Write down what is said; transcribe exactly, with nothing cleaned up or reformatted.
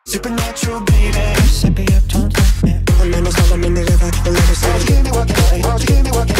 Supernatural, baby. Sepia, don't let me. I'm in the sun, I'm in the river, the river city. Why'd you give me what you got? Why'd you give me what you got?